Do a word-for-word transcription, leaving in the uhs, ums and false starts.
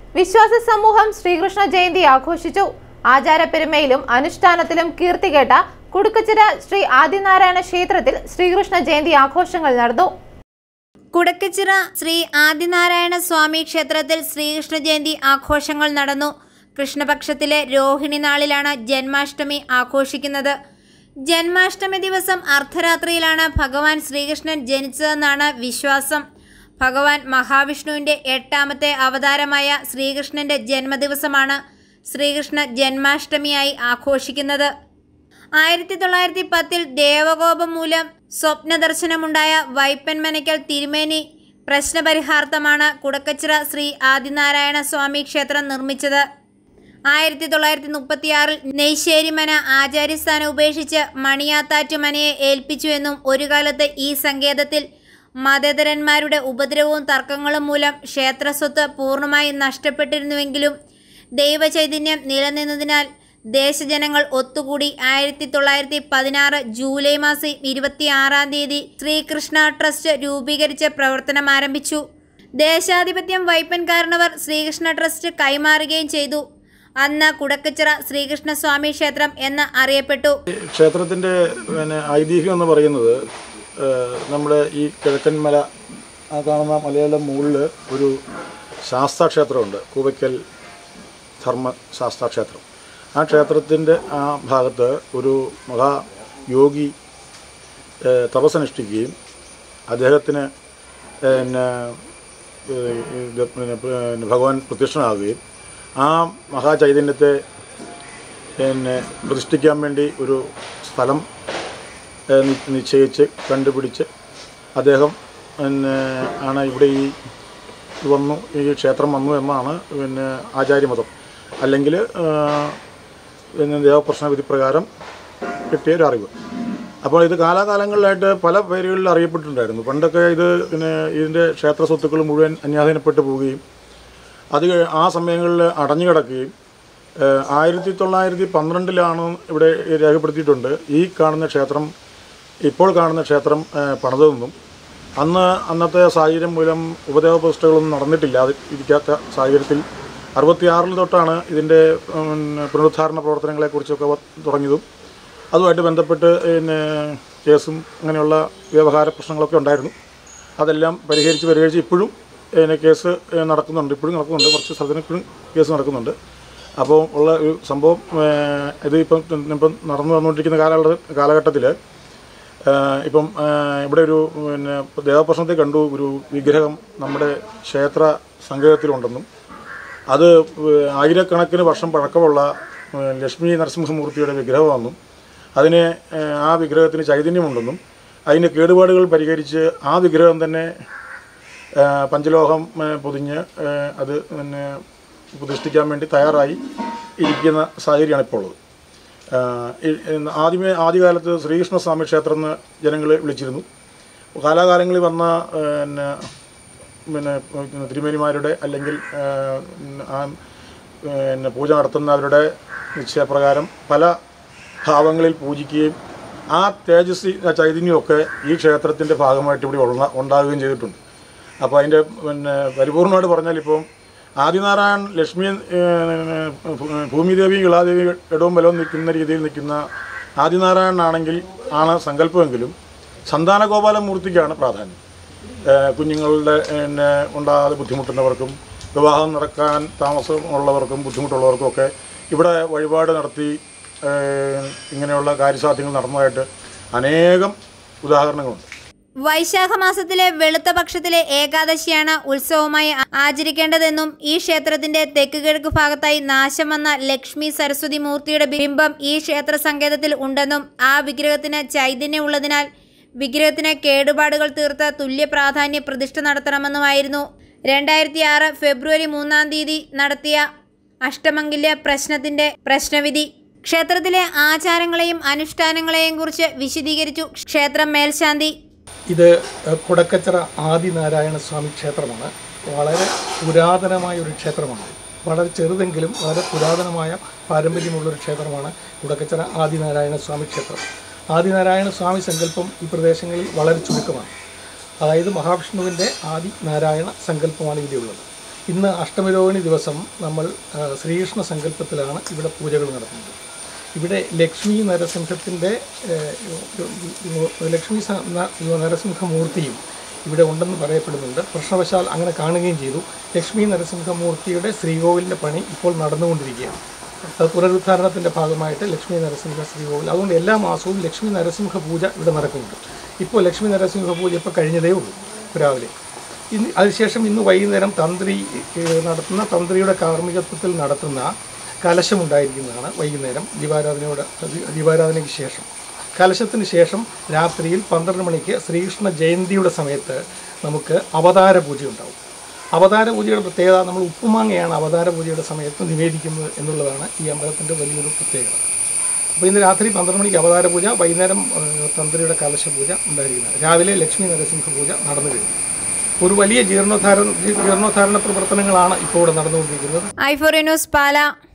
വിശ്വാസ സമൂഹം ശ്രീകൃഷ്ണ ജയന്തി ആഘോഷിച്ചു. ആചാരപ്പെരുമയിലും അനുഷ്ഠാനത്തിലും കീർത്തികേട്ട കുടക്കച്ചിറ ശ്രീ ആദിനാരായണ ക്ഷേത്രത്തിൽ ശ്രീകൃഷ്ണ ജയന്തി ആഘോഷങ്ങൾ നടന്നു. കുടക്കച്ചിറ ശ്രീ ആദിനാരായണ സ്വാമി ക്ഷേത്രത്തിൽ ശ്രീകൃഷ്ണ ജയന്തി ആഘോഷങ്ങൾ നടന്നു. കൃഷ്ണപക്ഷത്തിലെ രോഹിണി നാളിലാണ് ജന്മാഷ്ടമി ആഘോഷിക്കുന്നത്. ജന്മാഷ്ടമി ദിവസം അർദ്ധരാത്രിയിലാണ് ഭഗവാൻ ശ്രീകൃഷ്ണൻ ജനിച്ചതെന്നാണ് വിശ്വാസം. ഭഗവാൻ മഹാവിഷ്ണുവിൻ്റെ എട്ടാമത്തെ അവതാരമായ ശ്രീകൃഷ്ണൻ്റെ ജന്മദിവസമാണ് ശ്രീകൃഷ്ണ ജന്മാഷ്ടമിയായി ആഘോഷിക്കുന്നത്. ആയിരത്തി തൊള്ളായിരത്തി പത്തിൽ ദേവകോപം മൂലം സ്വപ്നദർശനമുണ്ടായ വൈപ്പൻമനയ്ക്കൽ തിരുമേനി പ്രശ്നപരിഹാർത്ഥമാണ് കുടക്കച്ചിറ ശ്രീ ആദിനാരായണ സ്വാമി ക്ഷേത്രം നിർമ്മിച്ചത്. ആയിരത്തി തൊള്ളായിരത്തി മുപ്പത്തിയാറിൽ നെയ്ശ്ശേരിമന ആചാര്യസ്ഥാനം ഉപേക്ഷിച്ച് മണിയാത്താറ്റുമനയെ ഏൽപ്പിച്ചുവെന്നും ഒരു കാലത്ത് ഈ സങ്കേതത്തിൽ മതേതരന്മാരുടെ ഉപദ്രവവും തർക്കങ്ങളും മൂലം ക്ഷേത്രസ്വത്ത് പൂർണ്ണമായി നഷ്ടപ്പെട്ടിരുന്നുവെങ്കിലും ദൈവചൈതന്യം നിലനിന്നതിനാൽ ദേശജനങ്ങൾ ഒത്തുകൂടി ആയിരത്തി തൊള്ളായിരത്തി പതിനാറ് ജൂലൈ മാസം ഇരുപത്തി ആറാം തീയതി ശ്രീകൃഷ്ണ ട്രസ്റ്റ് രൂപീകരിച്ച് പ്രവർത്തനം ആരംഭിച്ചു. ദേശാധിപത്യം വൈപ്പൻ കാരണവർ ശ്രീകൃഷ്ണ ട്രസ്റ്റ് കൈമാറുകയും ചെയ്തു. അന്ന് കുടക്കച്ചിറ ശ്രീകൃഷ്ണസ്വാമി ക്ഷേത്രം എന്ന് അറിയപ്പെട്ടു. ക്ഷേത്രത്തിൻ്റെ പിന്നെ ഐതിഹ്യം എന്ന് പറയുന്നത് നമ്മുടെ ഈ കിഴക്കൻ മല ആ കാണുന്ന മലയുടെ മുകളിൽ ഒരു ശാസ്താക്ഷേത്രമുണ്ട്, കൂവയ്ക്കൽ ധർമ്മ ശാസ്താക്ഷേത്രം. ആ ക്ഷേത്രത്തിൻ്റെ ആ ഭാഗത്ത് ഒരു മഹായോഗി തപസ്സനുഷ്ഠിക്കുകയും അദ്ദേഹത്തിന് പിന്നെ ഭഗവാൻ പ്രത്യക്ഷനാകുകയും ആ മഹാചൈതന്യത്തെ പിന്നെ പ്രതിഷ്ഠിക്കാൻ വേണ്ടി ഒരു സ്ഥലം നിശ്ചയിച്ച് കണ്ടുപിടിച്ച് അദ്ദേഹം പിന്നെ ആണ് ഇവിടെ ഈ വന്നു ഈ ക്ഷേത്രം വന്നു എന്നാണ് പിന്നെ ആചാര്യമതം. അല്ലെങ്കിൽ പിന്നെ ദേവപ്രശ്നവിധി പ്രകാരം കിട്ടിയ ഒരു അറിവ്. അപ്പോൾ ഇത് കാലാകാലങ്ങളിലായിട്ട് പല പേരുകളിൽ അറിയപ്പെട്ടിട്ടുണ്ടായിരുന്നു. പണ്ടൊക്കെ ഇത് പിന്നെ ഇതിൻ്റെ ക്ഷേത്ര സ്വത്തുക്കൾ മുഴുവൻ അന്യാധീനപ്പെട്ടു പോവുകയും അത് ആ സമയങ്ങളിൽ അടഞ്ഞു കിടക്കുകയും ആയിരത്തി തൊള്ളായിരത്തി പന്ത്രണ്ടിലാണ് ഇവിടെ രേഖപ്പെടുത്തിയിട്ടുണ്ട് ഈ കാണുന്ന ക്ഷേത്രം ഇപ്പോൾ കാണുന്ന ക്ഷേത്രം പണിതെന്നും അന്ന് അന്നത്തെ സാഹചര്യം മൂലം ഉപദേവ പ്രതിഷ്ഠകളൊന്നും നടന്നിട്ടില്ല ഇരിക്കാത്ത സാഹചര്യത്തിൽ അറുപത്തിയാറിൽ തൊട്ടാണ് ഇതിൻ്റെ പുനരുദ്ധാരണ പ്രവർത്തനങ്ങളെക്കുറിച്ചൊക്കെ തുടങ്ങിയതും അതുമായിട്ട് ബന്ധപ്പെട്ട് പിന്നെ കേസും അങ്ങനെയുള്ള വ്യവഹാര പ്രശ്നങ്ങളൊക്കെ ഉണ്ടായിരുന്നു. അതെല്ലാം പരിഹരിച്ച് പരിഹരിച്ച് ഇപ്പോഴും പിന്നെ കേസ് നടക്കുന്നുണ്ട് ഇപ്പോഴും നടക്കുന്നുണ്ട് കുറച്ച് സ്ഥലത്തിന് ഇപ്പോഴും കേസ് നടക്കുന്നുണ്ട്. അപ്പോൾ ഉള്ള ഒരു സംഭവം ഇത് ഇപ്പം ഇപ്പം നടന്നു വന്നുകൊണ്ടിരിക്കുന്ന കാലഘട്ട കാലഘട്ടത്തിൽ ഇപ്പം ഇവിടെ ഒരു പിന്നെ ദേവപ്രശ്നത്തെ കണ്ടു ഒരു വിഗ്രഹം നമ്മുടെ ക്ഷേത്ര സങ്കേതത്തിലുണ്ടെന്നും അത് ആയിരക്കണക്കിന് വർഷം പഴക്കമുള്ള ലക്ഷ്മി നരസിംഹമൂർത്തിയുടെ വിഗ്രഹമാണെന്നും അതിന് ആ വിഗ്രഹത്തിന് ചൈതന്യമുണ്ടെന്നും അതിൻ്റെ കേടുപാടുകൾ പരിഹരിച്ച് ആ വിഗ്രഹം തന്നെ പഞ്ചലോഹം പൊതിഞ്ഞ് അത് പിന്നെ പ്രതിഷ്ഠിക്കാൻ വേണ്ടി തയ്യാറായി ഇരിക്കുന്ന സാഹചര്യമാണ് ഇപ്പോൾ ഉള്ളത്. ആദ്യമേ ആദ്യകാലത്ത് ശ്രീകൃഷ്ണസ്വാമി ക്ഷേത്രം എന്ന് ജനങ്ങളെ വിളിച്ചിരുന്നു. കാലാകാലങ്ങളിൽ വന്ന പിന്നെ പിന്നെ തിരുമേനിമാരുടെ അല്ലെങ്കിൽ പിന്നെ പൂജ നടത്തുന്നവരുടെ നിശ്ചയപ്രകാരം പല ഭാവങ്ങളിൽ പൂജിക്കുകയും ആ തേജസ് ചൈതന്യമൊക്കെ ഈ ക്ഷേത്രത്തിൻ്റെ ഭാഗമായിട്ട് ഇവിടെ ഉള്ള ഉണ്ടാകുകയും ചെയ്തിട്ടുണ്ട്. അപ്പോൾ അതിൻ്റെ പിന്നെ പരിപൂർണമായിട്ട് പറഞ്ഞാൽ ഇപ്പം ആദിനാരായൺ ലക്ഷ്മി ഭൂമിദേവി ഇളാദേവി ഇടവും ബലവും നിൽക്കുന്ന രീതിയിൽ നിൽക്കുന്ന ആദിനാരായണനാണെങ്കിൽ ആണ് സങ്കല്പമെങ്കിലും സന്താന ഗോപാലമൂർത്തിക്കാണ് പ്രാധാന്യം. കുഞ്ഞുങ്ങളുടെ പിന്നെ ഉണ്ടാകാതെ ബുദ്ധിമുട്ടുന്നവർക്കും വിവാഹം നടക്കാൻ താമസമുള്ളവർക്കും ബുദ്ധിമുട്ടുള്ളവർക്കും ഒക്കെ ഇവിടെ വഴിപാട് നടത്തി ഇങ്ങനെയുള്ള കാര്യസാധ്യങ്ങൾ നടന്നതായിട്ട് അനേകം ഉദാഹരണങ്ങളുണ്ട്. വൈശാഖ മാസത്തിലെ വെളുത്ത പക്ഷത്തിലെ ഏകാദശിയാണ് ഉത്സവമായി ആചരിക്കേണ്ടതെന്നും ഈ ക്ഷേത്രത്തിന്റെ തെക്ക് കിഴക്ക് ഭാഗത്തായി നാശം വന്ന ലക്ഷ്മി സരസ്വതി മൂർത്തിയുടെ ബിംബം ഈ ക്ഷേത്ര സങ്കേതത്തിൽ ഉണ്ടെന്നും ആ വിഗ്രഹത്തിന് ചൈതന്യമുള്ളതിനാൽ വിഗ്രഹത്തിന് കേടുപാടുകൾ തീർത്ത് തുല്യ പ്രാധാന്യ പ്രതിഷ്ഠ നടത്തണമെന്നുമായിരുന്നു രണ്ടായിരത്തി ആറ് ഫെബ്രുവരി മൂന്നാം തീയതി നടത്തിയ അഷ്ടമംഗല്യ പ്രശ്നത്തിന്റെ പ്രശ്നവിധി. ക്ഷേത്രത്തിലെ ആചാരങ്ങളെയും അനുഷ്ഠാനങ്ങളെയും കുറിച്ച് വിശദീകരിച്ചു ക്ഷേത്രം മേൽശാന്തി. ഇത് കുടക്കച്ചിറ ആദിനാരായണ സ്വാമി ക്ഷേത്രമാണ്. വളരെ പുരാതനമായ ഒരു ക്ഷേത്രമാണ്. വളരെ ചെറുതെങ്കിലും വളരെ പുരാതനമായ പാരമ്പര്യമുള്ളൊരു ക്ഷേത്രമാണ് കുടക്കച്ചിറ ആദിനാരായണ സ്വാമി ക്ഷേത്രം. ആദിനാരായണ സ്വാമി സങ്കല്പം ഈ പ്രദേശങ്ങളിൽ വളരെ ചുരുക്കമാണ്. അതായത് മഹാവിഷ്ണുവിൻ്റെ ആദിനാരായണ സങ്കല്പമാണ് ഇവിടെയുള്ളത്. ഇന്ന് അഷ്ടമിരോഹിണി ദിവസം നമ്മൾ ശ്രീകൃഷ്ണ സങ്കല്പത്തിലാണ് ഇവിടെ പൂജകൾ നടത്തുന്നത്. ഇവിടെ ലക്ഷ്മി നരസിംഹത്തിൻ്റെ ലക്ഷ്മി നരസിംഹമൂർത്തിയും ഇവിടെ ഉണ്ടെന്ന് പറയപ്പെടുന്നുണ്ട്. പ്രശ്നവശാൽ അങ്ങനെ കാണുകയും ചെയ്തു. ലക്ഷ്മി നരസിംഹമൂർത്തിയുടെ ശ്രീകോവിലിൻ്റെ പണി ഇപ്പോൾ നടന്നുകൊണ്ടിരിക്കുകയാണ്. പുനരുദ്ധാരണത്തിൻ്റെ ഭാഗമായിട്ട് ലക്ഷ്മി നരസിംഹ ശ്രീകോവിൽ, അതുകൊണ്ട് എല്ലാ മാസവും ലക്ഷ്മി നരസിംഹ പൂജ ഇവിടെ നടക്കുന്നുണ്ട്. ഇപ്പോൾ ലക്ഷ്മി നരസിംഹ പൂജ ഇപ്പോൾ കഴിഞ്ഞതേ ഉള്ളൂ രാവിലെ. ഇന്ന് അതിനുശേഷം ഇന്ന് വൈകുന്നേരം തന്ത്രി നടത്തുന്ന തന്ത്രിയുടെ കാർമ്മികത്വത്തിൽ നടത്തുന്ന കലശമുണ്ടായിരിക്കുന്നതാണ്. വൈകുന്നേരം ദീപാരാധനയോട് ദീപാരാധനയ്ക്ക് ശേഷം കലശത്തിന് ശേഷം രാത്രിയിൽ പന്ത്രണ്ട് മണിക്ക് ശ്രീകൃഷ്ണ ജയന്തിയുടെ സമയത്ത് നമുക്ക് അവതാര പൂജ ഉണ്ടാവും. അവതാര പൂജയുടെ പ്രത്യേകത, നമ്മൾ ഉപ്പുമാങ്ങയാണ് അവതാര പൂജയുടെ സമയത്ത് നിവേദിക്കുന്നത് എന്നുള്ളതാണ് ഈ അമ്പലത്തിൻ്റെ വലിയൊരു പ്രത്യേകത. അപ്പോൾ ഇന്ന് രാത്രി പന്ത്രണ്ട് മണിക്ക് അവതാര പൂജ, വൈകുന്നേരം തന്ത്രിയുടെ കലശ പൂജ ഉണ്ടായിരിക്കുന്നത്. രാവിലെ ലക്ഷ്മി നരസിംഹ പൂജ നടന്നു കഴിഞ്ഞു. ഒരു വലിയ ജീർണോദ്ധാരണ ജീർണോദ്ധാരണ പ്രവർത്തനങ്ങളാണ് ഇപ്പോൾ ഇവിടെ നടന്നുകൊണ്ടിരിക്കുന്നത്. I four news Pala.